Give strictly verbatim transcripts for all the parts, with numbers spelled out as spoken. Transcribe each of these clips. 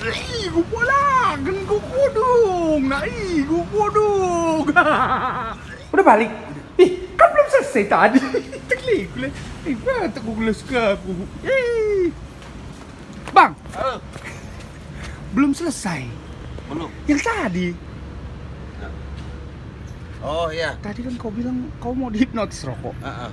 Ih, gue pulang, kan gue kudung. Nah, ih, gue kudung. Udah balik? Ih, kan belum selesai tadi. Teklik, gue. Ih, batuk gue gelas ke aku. Ih. Bang. Halo. Belum selesai. Belum. Yang tadi. Oh iya. Tadi kan kau bilang kau mau dihipnotis rokok. Uh-uh.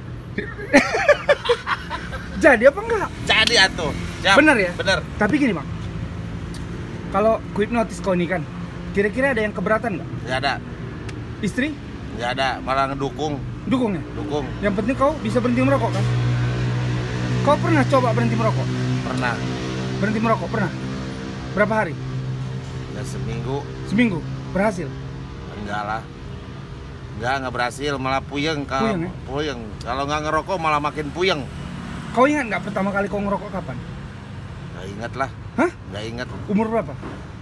Jadi apa enggak? Jadi atuh. Jam. Bener ya? Bener. Tapi gini bang, kalau ku hipnotis kau nih kan, kira-kira ada yang keberatan nggak? Nggak ada. Istri? Nggak ada. Malah ngedukung. Dukung ya? Dukung. Yang penting kau bisa berhenti merokok kan? Kau pernah coba berhenti merokok? Pernah. Berhenti merokok pernah? Berapa hari? Ya seminggu. Seminggu? Berhasil? Enggak lah. Enggak, nggak berhasil. Malah puyeng. Kalau Puyeng, ya? puyeng. Kalau nggak ngerokok malah makin puyeng. Kau ingat nggak pertama kali kau ngerokok kapan? Nggak inget lah. Hah? Nggak inget. Umur berapa?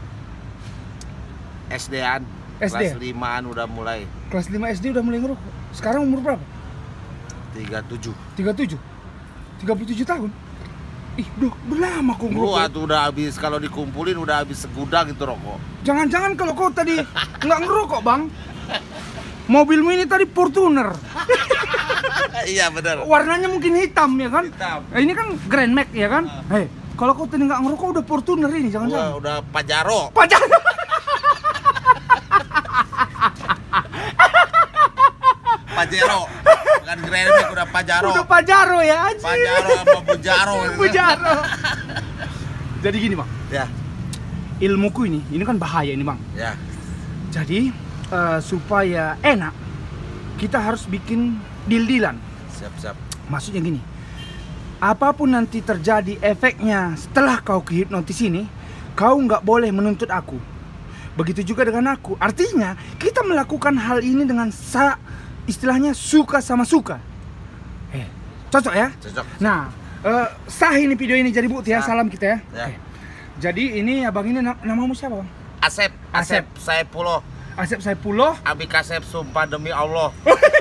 S D-an. S D? Kelas limaan udah mulai. Kelas lima S D udah mulai ngerokok. Sekarang umur berapa? tiga puluh tujuh. tiga puluh tujuh? tiga puluh tujuh tahun? Ih, udah berlama kau ngerokok. Gua tuh udah habis, kalau dikumpulin udah habis segudang itu rokok. Jangan-jangan kalau kau tadi nggak ngerokok bang, mobilmu ini tadi Fortuner. Iya bener. Warnanya mungkin hitam ya kan? Hitam. Eh, ini kan Grand Max ya kan? Uh. Hei, kalau kau tadi nggak ngerokok udah Fortuner ini, Gua jangan-jangan. udah Pajaro. Pajaro. Pajero. Bukan Grand Max, udah Pajaro. Udah Pajaro ya anjir. Pajaro sama Bujaro. Bujaro. Jadi gini bang, Ya, ilmuku ini, ini kan bahaya ini bang. ya. Jadi eh, supaya enak, kita harus bikin deal-dealan. Siap-siap. Maksudnya gini, apapun nanti terjadi efeknya setelah kau kehipnotis ini, kau nggak boleh menuntut aku. Begitu juga dengan aku. Artinya kita melakukan hal ini dengan sa istilahnya suka sama suka. Eh, cocok ya? Cocok. Nah, eh, sah ini video ini jadi bukti ya. Sah. Salam kita ya. Ya. Oke. Jadi ini abang ini na- namamu siapa bang? Asep, Asep. Asep, Saipullah, Asep Saipullah. Abi Kasep, sumpah demi Allah.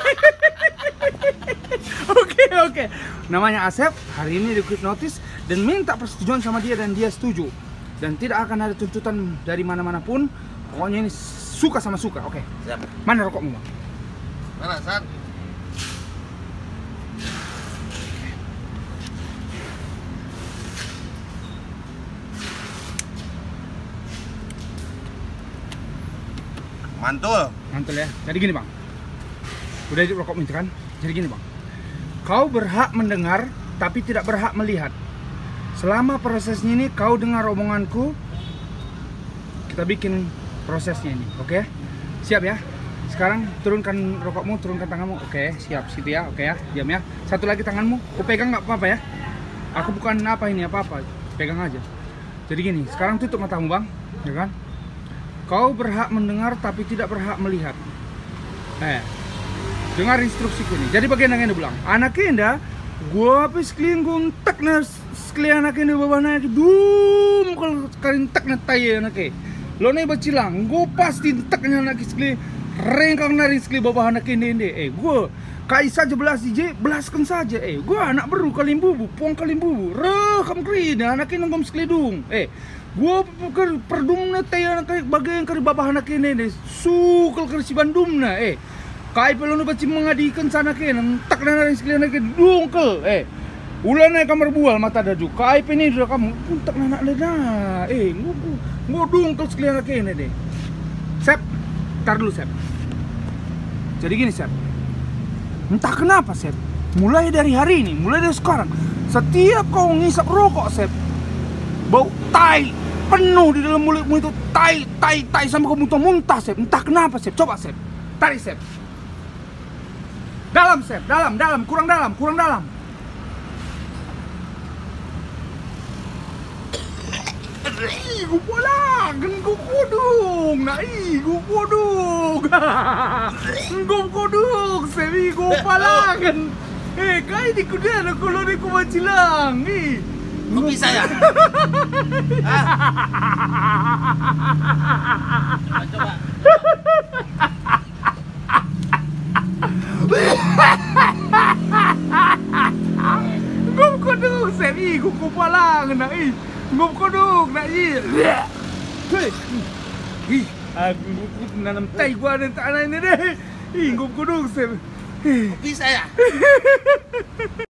Oke oke. Namanya Asep. Hari ini dihipnotis dan minta persetujuan sama dia dan dia setuju. Dan tidak akan ada tuntutan dari mana-mana pun. Pokoknya ini suka sama suka. Oke. Siap. Mana rokokmu bang? Mana, San? Mantul. Mantul ya. Jadi gini bang. Udah hidup rokokmu itu kan? Jadi gini bang. Kau berhak mendengar tapi tidak berhak melihat. Selama prosesnya ini kau dengar omonganku, kita bikin prosesnya ini, oke? Siap ya? Sekarang turunkan rokokmu, turunkan tanganmu, oke? Siap, situ ya, oke ya? Diam ya. Satu lagi tanganmu, aku pegang nggak apa-apa ya? Aku bukan apa ini apa-apa, pegang aja. Jadi gini, sekarang tutup matamu bang, ya kan? Kau berhak mendengar tapi tidak berhak melihat. Eh, dengar instruksiku ini. Jadi bagian yang ini bilang, anak indah, gua habis keliling guntek nas sekalian anak ini bawah naik dum kalau kalian tak natai anak eh lo nih bacilang gua pasti taknya anak sekali rengkang nari sekali bawah anak ini ini eh gua kai saja belas ije belaskan saja eh gua anak baru kalim bubu puang kalim bubu rekam krida anak ini ngom sekali dung eh gua perdum natai anak bagian kari bawah anak ini ini sukal kari si bandum na eh kai pelonu baci mengadikan sana kenan tak nari sekali anak dungkel eh ulah naik kamar bual mata dadu kai ini sudah kamu tak nak leda eh ngugu ngudung terus sekalian kene deh Sep tar dulu Sep jadi gini Sep entah kenapa Sep mulai dari hari ini mulai dari sekarang setiap kau ngisap rokok Sep bau tai penuh di dalam mulutmu itu tai tai tai sampai kau muntah-muntah Sep entah kenapa Sep coba Sep tarik Sep dalam Sep dalam dalam kurang dalam kurang dalam Ih, gue pulang, kan gue kudung, nah ih, gue kudung, gue kudung, semi gue pulang kan, eh, kaya di kuda, kalau di kumacilang, ih, Kok bisa ya? Hah? Coba, gue kudung, semi gue pulang, nah ih. Ngom kodok, nak iya. Hei. Ih, aku nanam tai gua di tanah ini deh. Ih, gua kudung sih. Bisa ya?